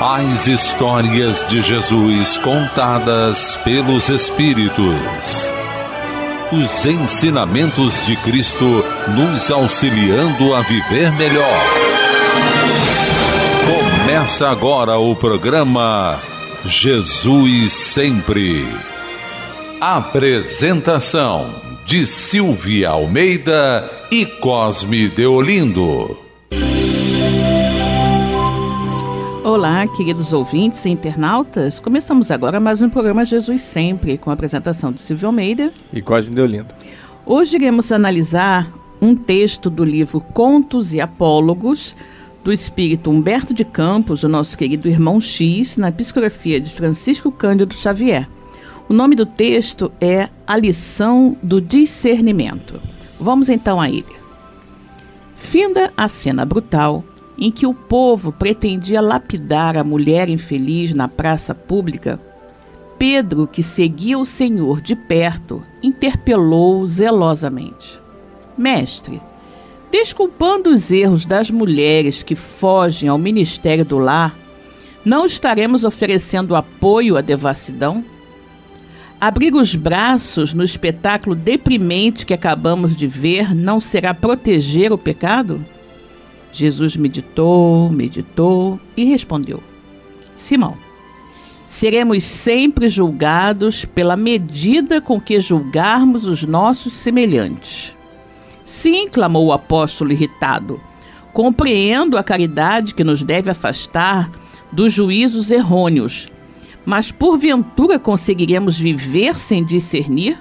As histórias de Jesus contadas pelos Espíritos. Os ensinamentos de Cristo nos auxiliando a viver melhor. Começa agora o programa Jesus Sempre. Apresentação de Silvia Almeida e Cosme Deolindo. Olá, queridos ouvintes e internautas. Começamos agora mais um programa Jesus Sempre, com a apresentação de Silvia Almeida e Cosme Deolindo. Hoje iremos analisar um texto do livro Contos e Apólogos, do espírito Humberto de Campos, o nosso querido irmão X, na psicografia de Francisco Cândido Xavier. O nome do texto é A Lição do Discernimento. Vamos então a ele. Finda a cena brutal em que o povo pretendia lapidar a mulher infeliz na praça pública, Pedro, que seguia o Senhor de perto, interpelou-o zelosamente. Mestre, desculpando os erros das mulheres que fogem ao ministério do lar, não estaremos oferecendo apoio à devassidão? Abrir os braços no espetáculo deprimente que acabamos de ver não será proteger o pecado? Jesus meditou e respondeu: Simão, seremos sempre julgados pela medida com que julgarmos os nossos semelhantes. Sim, clamou o apóstolo irritado, compreendo a caridade que nos deve afastar dos juízos errôneos, mas porventura conseguiremos viver sem discernir?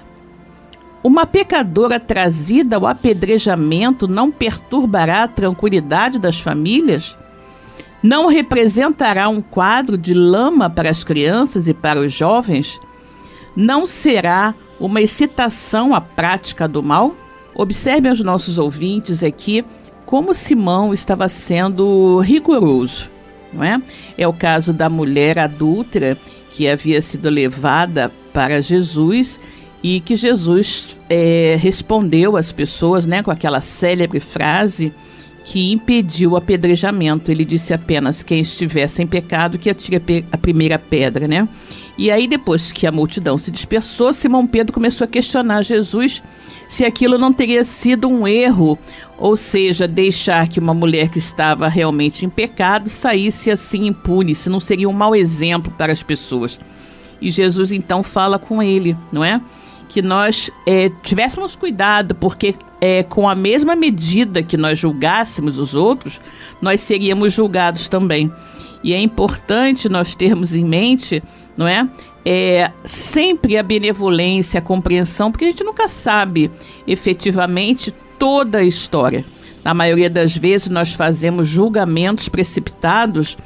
Uma pecadora trazida ao apedrejamento não perturbará a tranquilidade das famílias? Não representará um quadro de lama para as crianças e para os jovens? Não será uma excitação à prática do mal? Observem os nossos ouvintes aqui como Simão estava sendo rigoroso, não é? É o caso da mulher adúltera que havia sido levada para Jesus e que Jesus respondeu às pessoas, né, com aquela célebre frase que impediu o apedrejamento. Ele disse apenas: quem estiver sem pecado que atire a primeira pedra, né? E aí, depois que a multidão se dispersou, Simão Pedro começou a questionar Jesus se aquilo não teria sido um erro, ou seja, deixar que uma mulher que estava realmente em pecado saísse assim impune, se não seria um mau exemplo para as pessoas. E Jesus então fala com ele, não é? Que nós tivéssemos cuidado, porque com a mesma medida que nós julgássemos os outros, nós seríamos julgados também. E é importante nós termos em mente, não é? Sempre a benevolência, a compreensão, porque a gente nunca sabe efetivamente toda a história. Na maioria das vezes nós fazemos julgamentos precipitados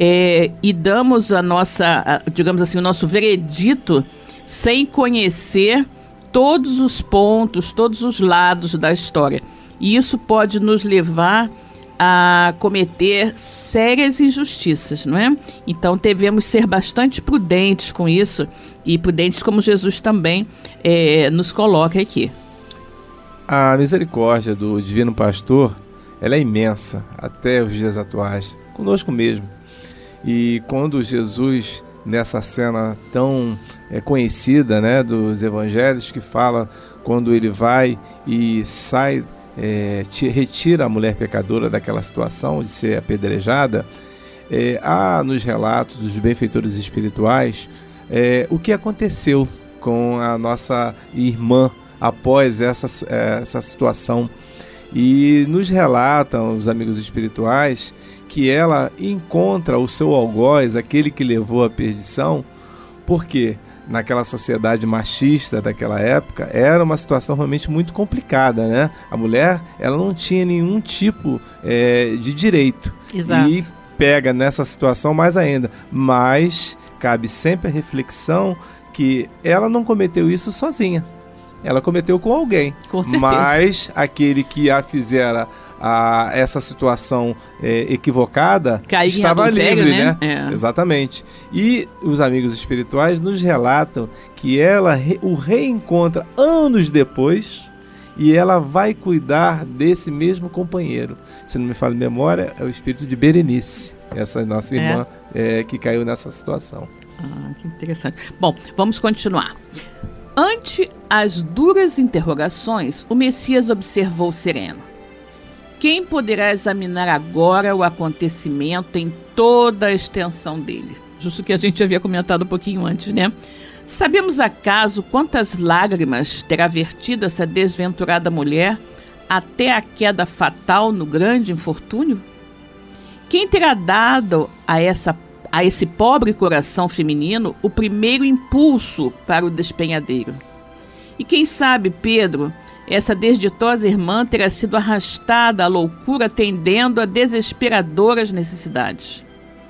e damos a nossa, digamos assim, o nosso veredito sem conhecer todos os pontos, todos os lados da história. E isso pode nos levar a cometer sérias injustiças, não é? Então devemos ser bastante prudentes com isso, e prudentes como Jesus também nos coloca aqui. A misericórdia do Divino Pastor, ela é imensa até os dias atuais, conosco mesmo. E quando Jesus, nessa cena tão conhecida, né, dos evangelhos, que fala quando ele vai e sai, retira a mulher pecadora daquela situação de ser apedrejada, há nos relatos dos benfeitores espirituais o que aconteceu com a nossa irmã após essa situação. E nos relatam os amigos espirituais que ela encontra o seu algoz, aquele que levou à perdição, porque naquela sociedade machista daquela época era uma situação realmente muito complicada, né? A mulher, ela não tinha nenhum tipo de direito. Exato. E pega nessa situação mais ainda, mas cabe sempre a reflexão que ela não cometeu isso sozinha. Ela cometeu com alguém. Com certeza. Mas aquele que a fizera essa situação equivocada estava livre, né? Exatamente. E os amigos espirituais nos relatam que ela o reencontra anos depois e ela vai cuidar desse mesmo companheiro. Se não me falha a memória, é o espírito de Berenice, essa nossa irmã que caiu nessa situação. Que interessante. Bom, vamos continuar. Ante as duras interrogações, o Messias observou sereno: quem poderá examinar agora o acontecimento em toda a extensão dele? Justo que a gente havia comentado um pouquinho antes, né? Sabemos acaso quantas lágrimas terá vertido essa desventurada mulher até a queda fatal no grande infortúnio? Quem terá dado a esse pobre coração feminino o primeiro impulso para o despenhadeiro? E quem sabe, Pedro, essa desditosa irmã terá sido arrastada à loucura, atendendo a desesperadoras necessidades.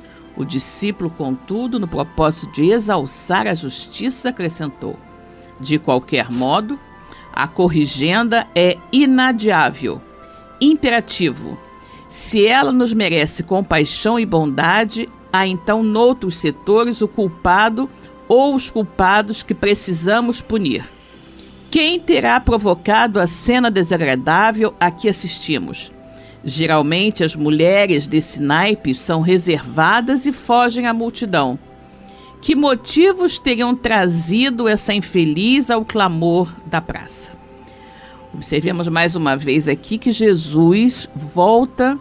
O discípulo, contudo, no propósito de exalçar a justiça, acrescentou: de qualquer modo, a corrigenda é inadiável, imperativo. Se ela nos merece compaixão e bondade, há então noutros setores o culpado ou os culpados que precisamos punir. Quem terá provocado a cena desagradável a que assistimos? Geralmente as mulheres desse naipe são reservadas e fogem à multidão. Que motivos teriam trazido essa infeliz ao clamor da praça? Observemos mais uma vez aqui que Jesus volta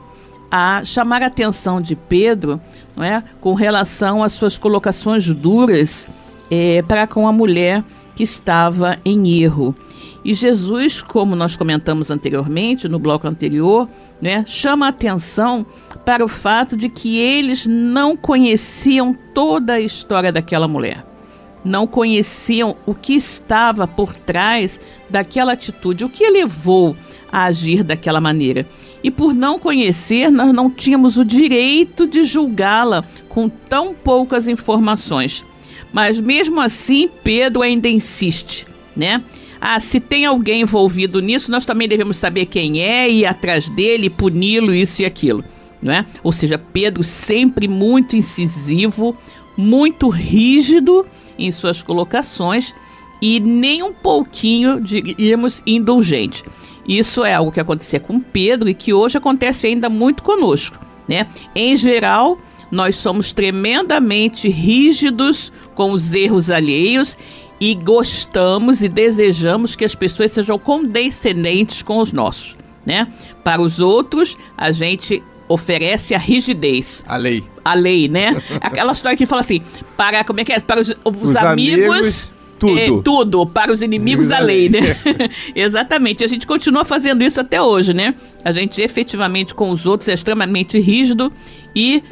a chamar a atenção de Pedro, não é, com relação às suas colocações duras para com a mulher que estava em erro. E Jesus, como nós comentamos anteriormente, no bloco anterior, né, chama a atenção para o fato de que eles não conheciam toda a história daquela mulher. Não conheciam o que estava por trás daquela atitude, o que a levou a agir daquela maneira. E por não conhecer, nós não tínhamos o direito de julgá-la com tão poucas informações. Mas mesmo assim, Pedro ainda insiste, né? Se tem alguém envolvido nisso, nós também devemos saber quem é, ir atrás dele, puni-lo, isso e aquilo, não é? Ou seja, Pedro sempre muito incisivo, muito rígido em suas colocações e nem um pouquinho, diríamos, indulgente. Isso é algo que acontecia com Pedro e que hoje acontece ainda muito conosco, né? Em geral, nós somos tremendamente rígidos com os erros alheios e gostamos e desejamos que as pessoas sejam condescendentes com os nossos, né? Para os outros, a gente oferece a rigidez. A lei. A lei, né? Aquela história que fala assim, para os amigos tudo, para os inimigos a lei, né? Exatamente, a gente continua fazendo isso até hoje, né? A gente efetivamente com os outros é extremamente rígido e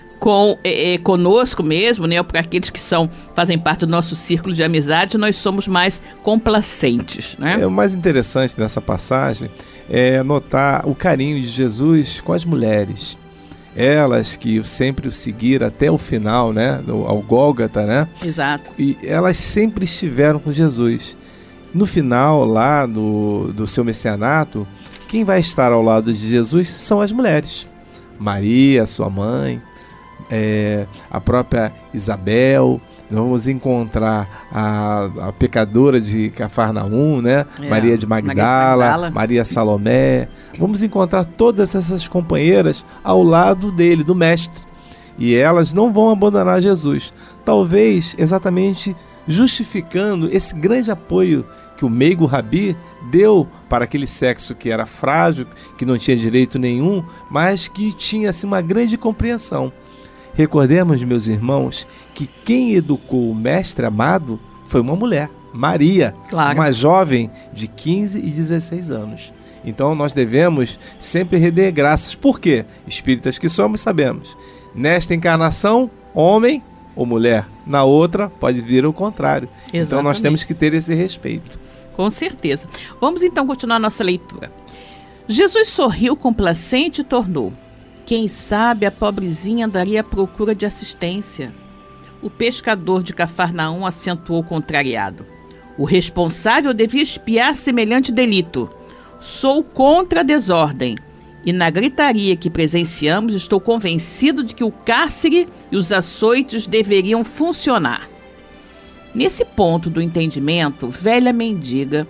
conosco mesmo, né? Para aqueles que fazem parte do nosso círculo de amizade, nós somos mais complacentes, né? O mais interessante dessa passagem é notar o carinho de Jesus com as mulheres. Elas que sempre o seguiram até o final, né? Ao Gólgota, né? Exato. E elas sempre estiveram com Jesus. No final lá do seu messianato, quem vai estar ao lado de Jesus são as mulheres. Maria, sua mãe, a própria Isabel. Vamos encontrar a pecadora de Cafarnaum, né? Maria de Magdala, Maria Salomé. Vamos encontrar todas essas companheiras ao lado dele, do mestre. E elas não vão abandonar Jesus. Talvez exatamente justificando esse grande apoio que o meigo Rabi deu para aquele sexo que era frágil, que não tinha direito nenhum, mas que tinha assim, uma grande compreensão. Recordemos, meus irmãos, que quem educou o mestre amado foi uma mulher, Maria, claro. Uma jovem de 15 e 16 anos. Então nós devemos sempre render graças. Por quê? Espíritas que somos, sabemos. Nesta encarnação, homem ou mulher. Na outra, pode vir o contrário. Exatamente. Então nós temos que ter esse respeito. Com certeza. Vamos então continuar nossa leitura. Jesus sorriu complacente e tornou: quem sabe a pobrezinha andaria à procura de assistência. O pescador de Cafarnaum acentuou contrariado: o responsável devia espiar semelhante delito. Sou contra a desordem. E na gritaria que presenciamos, estou convencido de que o cárcere e os açoites deveriam funcionar. Nesse ponto do entendimento, velha mendiga,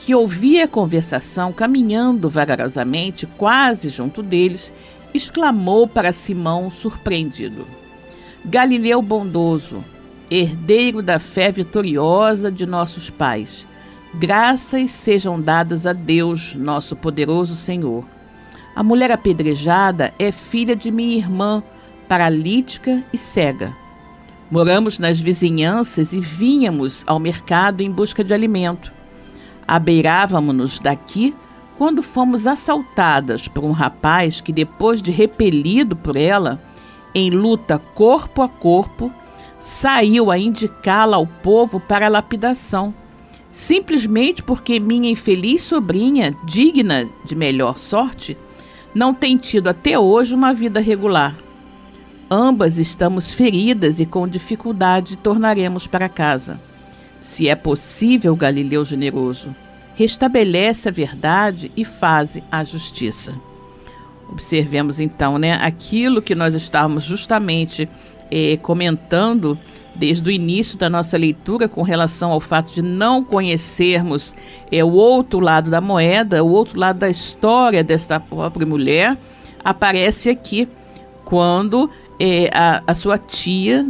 que ouvia a conversação caminhando vagarosamente, quase junto deles, exclamou para Simão, surpreendido: Galileu bondoso, herdeiro da fé vitoriosa de nossos pais, graças sejam dadas a Deus, nosso poderoso Senhor. A mulher apedrejada é filha de minha irmã, paralítica e cega. Moramos nas vizinhanças e vínhamos ao mercado em busca de alimento. Abeirávamos-nos daqui quando fomos assaltadas por um rapaz que, depois de repelido por ela, em luta corpo a corpo, saiu a indicá-la ao povo para a lapidação, simplesmente porque minha infeliz sobrinha, digna de melhor sorte, não tem tido até hoje uma vida regular. Ambas estamos feridas e com dificuldade tornaremos para casa. Se é possível, Galileu generoso, restabelece a verdade e faze a justiça. Observemos então, aquilo que nós estávamos justamente comentando desde o início da nossa leitura com relação ao fato de não conhecermos o outro lado da moeda, o outro lado da história desta própria mulher, aparece aqui quando a sua tia,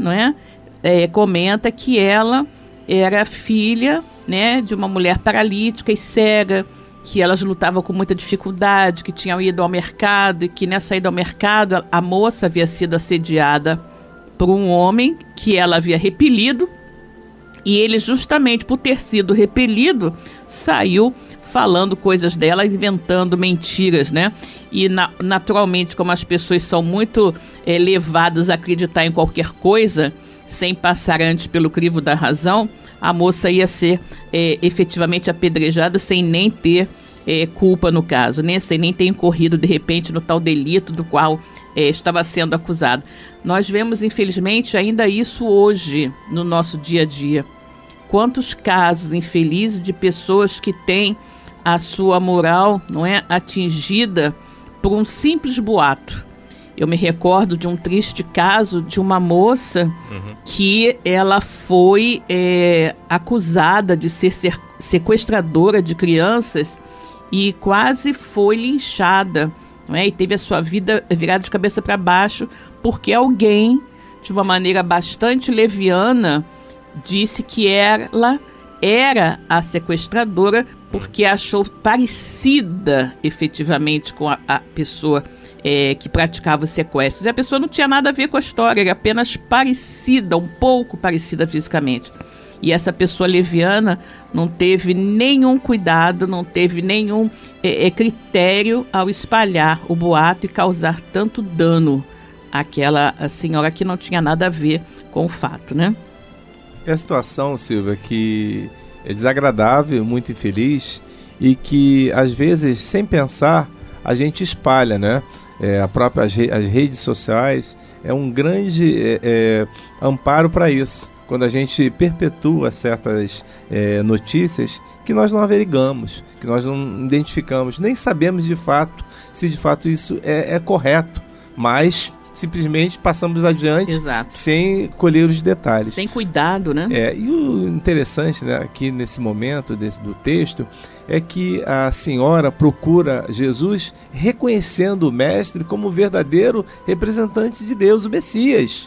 comenta que ela era filha, de uma mulher paralítica e cega, que elas lutavam com muita dificuldade, que tinham ido ao mercado e que nessa ida ao mercado a moça havia sido assediada por um homem que ela havia repelido, e ele, justamente por ter sido repelido, saiu falando coisas dela, inventando mentiras, E naturalmente, como as pessoas são muito levadas a acreditar em qualquer coisa, sem passar antes pelo crivo da razão, a moça ia ser efetivamente apedrejada sem nem ter culpa no caso, sem nem ter incorrido de repente no tal delito do qual estava sendo acusada. Nós vemos, infelizmente, ainda isso hoje no nosso dia a dia. Quantos casos infelizes de pessoas que têm a sua moral, atingida por um simples boato. Eu me recordo de um triste caso de uma moça que ela foi acusada de ser sequestradora de crianças e quase foi linchada, e teve a sua vida virada de cabeça para baixo porque alguém, de uma maneira bastante leviana, disse que ela era a sequestradora porque achou parecida efetivamente com a pessoa que praticava os sequestros. E a pessoa não tinha nada a ver com a história, era apenas parecida, um pouco parecida fisicamente. E essa pessoa leviana não teve nenhum cuidado, não teve nenhum critério ao espalhar o boato e causar tanto dano àquela senhora que não tinha nada a ver com o fato, É a situação, Silvia, que é desagradável, muito infeliz e que, às vezes, sem pensar, a gente espalha, as redes sociais é um grande amparo para isso. Quando a gente perpetua certas notícias que nós não averigamos, que nós não identificamos, nem sabemos de fato se de fato isso é correto, mas simplesmente passamos adiante. Exato. Sem colher os detalhes. Sem cuidado, E o interessante, aqui nesse momento do texto, é que a senhora procura Jesus reconhecendo o mestre como verdadeiro representante de Deus, o Messias.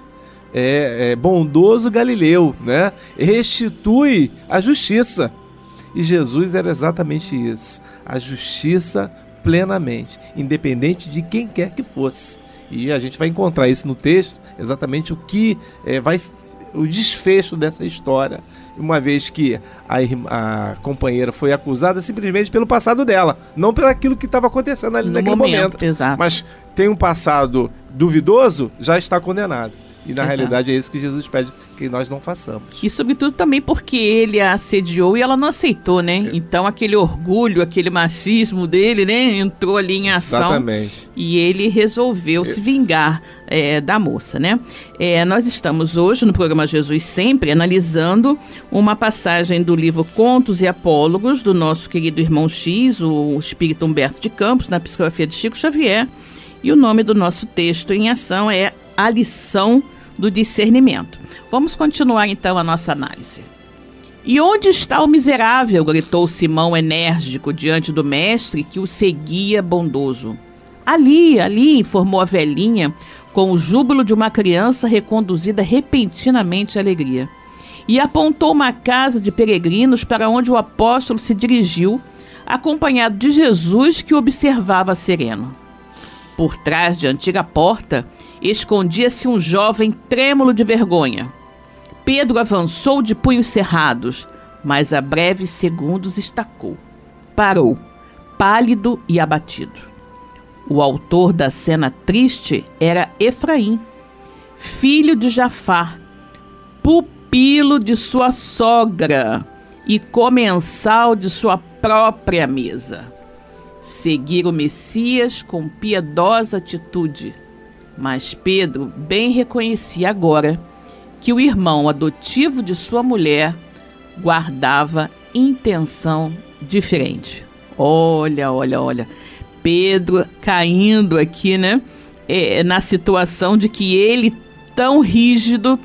Bondoso Galileu, restitui a justiça. E Jesus era exatamente isso, a justiça plenamente, independente de quem quer que fosse. E a gente vai encontrar isso no texto, exatamente o que o desfecho dessa história, uma vez que a companheira foi acusada simplesmente pelo passado dela, não pelo aquilo que estava acontecendo ali naquele momento. Exato. Mas tem um passado duvidoso, já está condenado. E na realidade é isso que Jesus pede que nós não façamos. E sobretudo também porque ele a assediou e ela não aceitou, Então aquele orgulho, aquele machismo dele, entrou ali em ação. Exatamente. E ele resolveu se vingar da moça, Nós estamos hoje no programa Jesus Sempre analisando uma passagem do livro Contos e Apólogos do nosso querido irmão X, o espírito Humberto de Campos, na psicografia de Chico Xavier. E o nome do nosso texto em ação é A Lição do Discernimento. Vamos continuar então a nossa análise. "E onde está o miserável?", gritou Simão enérgico diante do mestre que o seguia bondoso. Ali, informou a velhinha, com o júbilo de uma criança reconduzida repentinamente à alegria. E apontou uma casa de peregrinos para onde o apóstolo se dirigiu, acompanhado de Jesus, que o observava sereno. Por trás de antiga porta, escondia-se um jovem trêmulo de vergonha. Pedro avançou de punhos cerrados, mas a breves segundos estacou. Parou, pálido e abatido. O autor da cena triste era Efraim, filho de Jafar, pupilo de sua sogra e comensal de sua própria mesa. Seguira o Messias com piedosa atitude, mas Pedro bem reconhecia agora que o irmão adotivo de sua mulher guardava intenção diferente. Olha. Pedro caindo aqui, né? Na situação de que ele, tão rígido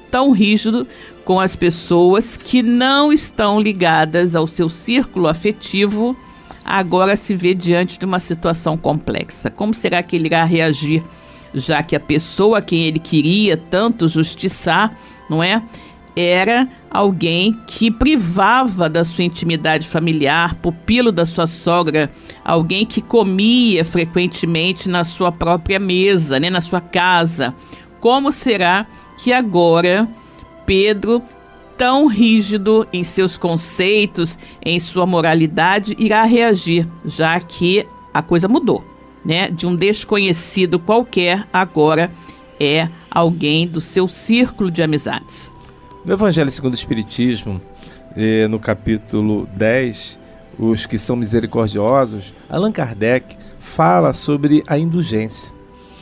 com as pessoas que não estão ligadas ao seu círculo afetivo, agora se vê diante de uma situação complexa. Como será que ele irá reagir, já que a pessoa a quem ele queria tanto justiçar, não é? Era alguém que privava da sua intimidade familiar, pupilo da sua sogra, alguém que comia frequentemente na sua própria mesa, né, na sua casa. Como será que agora Pedro, tão rígido em seus conceitos, em sua moralidade, irá reagir, já que a coisa mudou, né? De um desconhecido qualquer, agora é alguém do seu círculo de amizades. No Evangelho segundo o Espiritismo, no capítulo 10, os que são misericordiosos, Allan Kardec fala sobre a indulgência.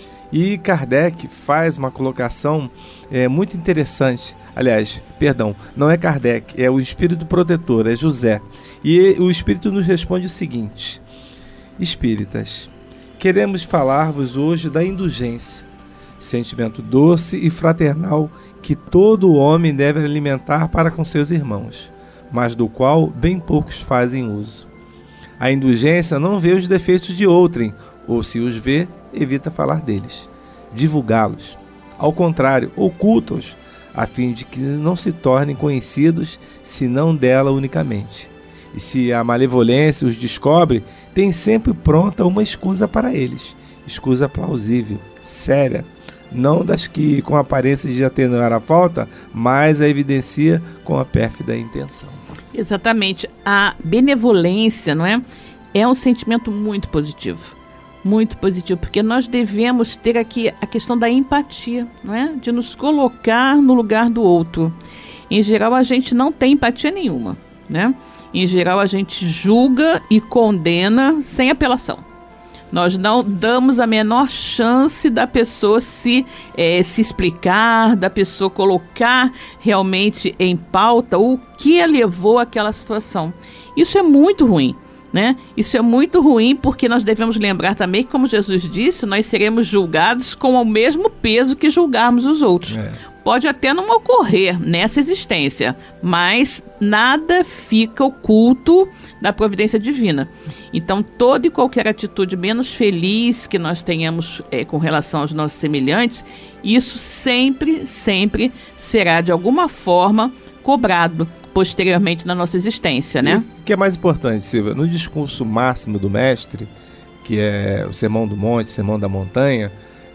E Kardec faz uma colocação muito interessante. Aliás, perdão, não é Kardec, é o Espírito Protetor, é José. E o Espírito nos responde o seguinte: Espíritas, queremos falar-vos hoje da indulgência, sentimento doce e fraternal que todo homem deve alimentar para com seus irmãos, mas do qual bem poucos fazem uso. A indulgência não vê os defeitos de outrem, ou se os vê, evita falar deles, divulgá-los. Ao contrário, oculta-os, a fim de que não se tornem conhecidos, senão dela unicamente. E se a malevolência os descobre, tem sempre pronta uma escusa para eles, escusa plausível, séria, não das que com aparência de atenuar a falta, mas a evidencia com a pérfida intenção. Exatamente. A benevolência, não é? É um sentimento muito positivo, porque nós devemos ter aqui a questão da empatia, não é? De nos colocar no lugar do outro. Em geral, a gente não tem empatia nenhuma, né? Em geral, a gente julga e condena sem apelação. Nós não damos a menor chance da pessoa se explicar, da pessoa colocar realmente em pauta o que a levou àquela situação. Isso é muito ruim, né? Isso é muito ruim porque nós devemos lembrar também que, como Jesus disse, nós seremos julgados com o mesmo peso que julgarmos os outros. Pode até não ocorrer nessa existência, mas nada fica oculto da providência divina. Então, toda e qualquer atitude menos feliz que nós tenhamos com relação aos nossos semelhantes, isso sempre será de alguma forma cobrado posteriormente na nossa existência, né? O que é mais importante, Silvia? No discurso máximo do mestre, que é o Sermão do Monte, o Sermão da Montanha,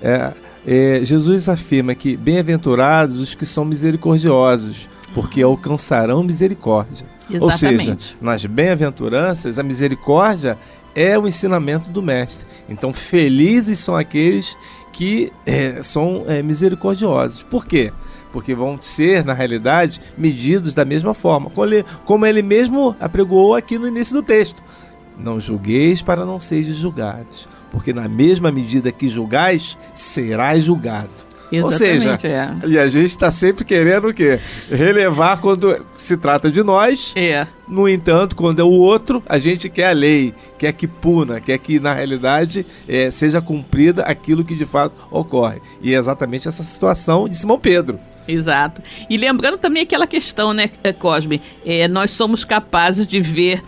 Jesus afirma que bem-aventurados os que são misericordiosos, porque alcançarão misericórdia. Exatamente. Ou seja, nas bem-aventuranças, a misericórdia é o ensinamento do mestre. Então, felizes são aqueles que são misericordiosos. Por quê? Porque vão ser, na realidade, medidos da mesma forma, como ele mesmo apregoou aqui no início do texto. Não julgueis para não seres julgados, porque na mesma medida que julgais, serás julgado. Exatamente. Ou seja, e a gente está sempre querendo o quê? Relevar quando se trata de nós. No entanto, quando é o outro, a gente quer a lei, quer que puna, quer que na realidade seja cumprida aquilo que de fato ocorre. E é exatamente essa situação de Simão Pedro. Exato. E lembrando também aquela questão, né, Cosme? Nós somos capazes de ver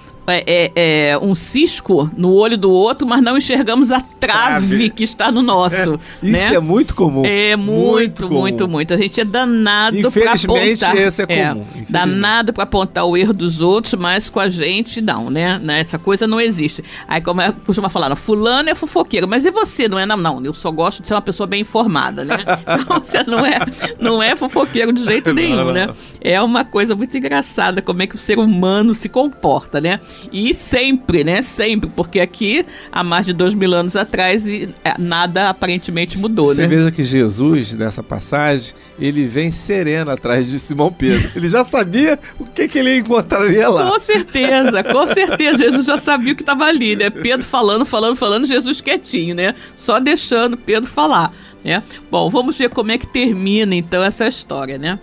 um cisco no olho do outro, mas não enxergamos a trave que está no nosso. Isso é muito comum. É muito. A gente é danado para apontar. Infelizmente, esse é comum. Danado para apontar o erro dos outros, mas com a gente não, né? Essa coisa não existe. Aí, como costuma falar, fulano é fofoqueiro, mas e você? Não é? Não, eu só gosto de ser uma pessoa bem informada, né? Então, você não é fofoqueiro de jeito nenhum, né? É uma coisa muito engraçada como é que o ser humano se comporta, né? E sempre, né? Sempre, porque aqui, há mais de 2000 anos atrás, nada aparentemente mudou, né? Você veja que Jesus, nessa passagem, ele vem sereno atrás de Simão Pedro. Ele já sabia o que ele encontraria lá. Com certeza. Jesus já sabia o que estava ali, né? Pedro falando, Jesus quietinho, né? Só deixando Pedro falar, né? Bom, vamos ver como é que termina, então, essa história, né?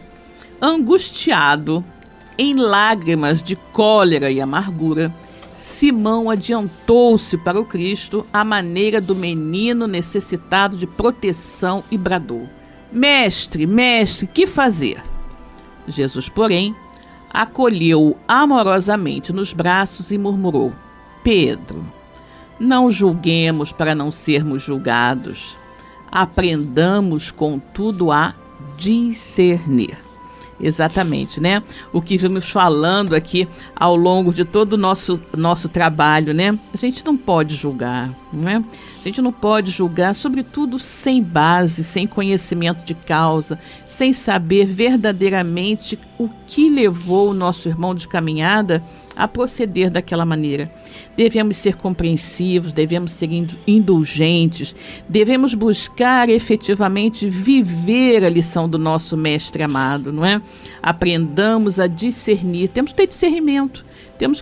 Angustiado, em lágrimas de cólera e amargura, Simão adiantou-se para o Cristo à maneira do menino necessitado de proteção e bradou: Mestre, que fazer? Jesus, porém, acolheu-o amorosamente nos braços e murmurou: Pedro, não julguemos para não sermos julgados. Aprendamos, contudo, a discernir. Exatamente, né? O que vimos falando aqui ao longo de todo o nosso trabalho, né? A gente não pode julgar, não é? A gente não pode julgar, sobretudo sem base, sem conhecimento de causa, sem saber verdadeiramente o que levou o nosso irmão de caminhada a proceder daquela maneira. Devemos ser compreensivos, devemos ser indulgentes, devemos buscar efetivamente viver a lição do nosso mestre amado, não é? Aprendamos a discernir, temos que ter discernimento, temos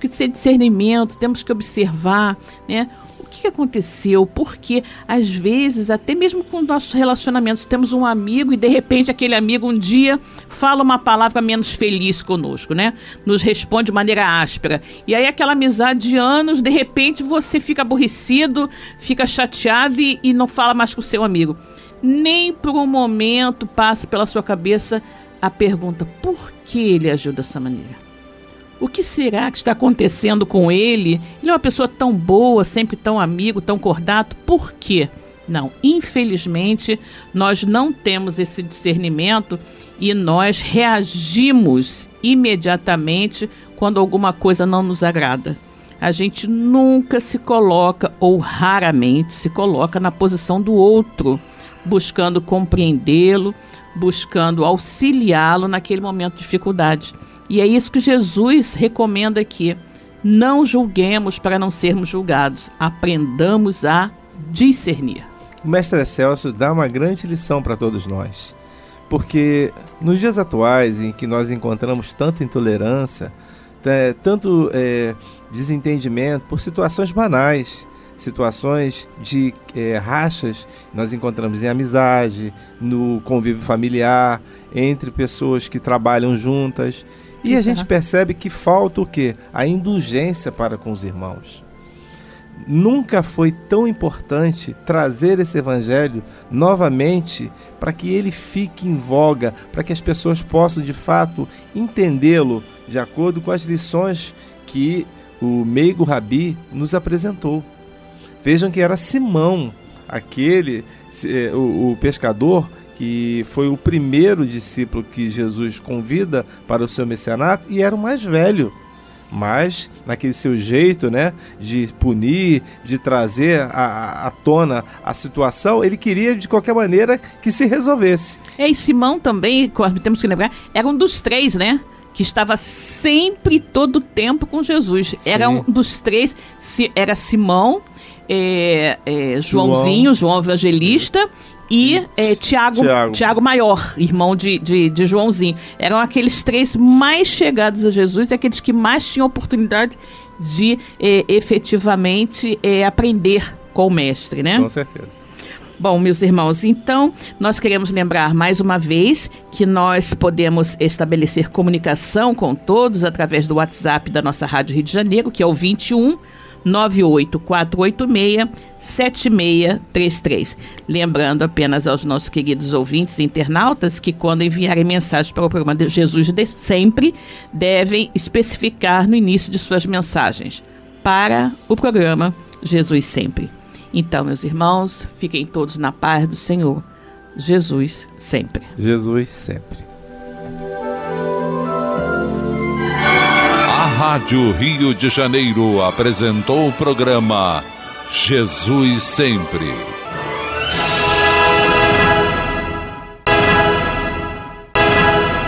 que observar, né? O que aconteceu? Porque, às vezes, até mesmo com nossos relacionamentos, temos um amigo e, de repente, aquele amigo um dia fala uma palavra menos feliz conosco, né? Nos responde de maneira áspera. E aí, aquela amizade de anos, de repente, você fica aborrecido, fica chateado e não fala mais com o seu amigo. Nem por um momento passa pela sua cabeça a pergunta: por que ele agiu dessa maneira? O que será que está acontecendo com ele? Ele é uma pessoa tão boa, sempre tão amigo, tão cordato. Por quê? Não, infelizmente, nós não temos esse discernimento e nós reagimos imediatamente quando alguma coisa não nos agrada. A gente nunca se coloca, ou raramente se coloca, na posição do outro, buscando compreendê-lo, buscando auxiliá-lo naquele momento de dificuldade. E é isso que Jesus recomenda aqui. Não julguemos para não sermos julgados. Aprendamos a discernir. O Mestre Celso dá uma grande lição para todos nós. Porque nos dias atuais, em que nós encontramos tanta intolerância, tanto desentendimento por situações banais, situações de rachas, nós encontramos em amizade, no convívio familiar, entre pessoas que trabalham juntas. E a gente percebe que falta o quê? A indulgência para com os irmãos. Nunca foi tão importante trazer esse evangelho novamente para que ele fique em voga, para que as pessoas possam de fato entendê-lo de acordo com as lições que o meigo Rabi nos apresentou. Vejam que era Simão, o pescador, que foi o primeiro discípulo que Jesus convida para o seu messianato e era o mais velho. Mas, naquele seu jeito, né, de punir, de trazer à tona a situação, ele queria, de qualquer maneira, que se resolvesse. E Simão também, temos que lembrar, era um dos três, né? Que estava sempre, todo o tempo com Jesus. Sim. Era um dos três, era Simão, Joãozinho, João Evangelista, e Tiago Maior, irmão de Joãozinho. Eram aqueles três mais chegados a Jesus e aqueles que mais tinham oportunidade de efetivamente aprender com o mestre, né? Com certeza. Bom, meus irmãos, então nós queremos lembrar mais uma vez que nós podemos estabelecer comunicação com todos através do WhatsApp da nossa Rádio Rio de Janeiro, que é o 21 98486-7633. Lembrando apenas aos nossos queridos ouvintes e internautas que quando enviarem mensagens para o programa de Jesus de Sempre, devem especificar no início de suas mensagens para o programa Jesus Sempre. Então, meus irmãos, fiquem todos na paz do Senhor. Jesus sempre. Jesus sempre. A Rádio Rio de Janeiro apresentou o programa Jesus Sempre.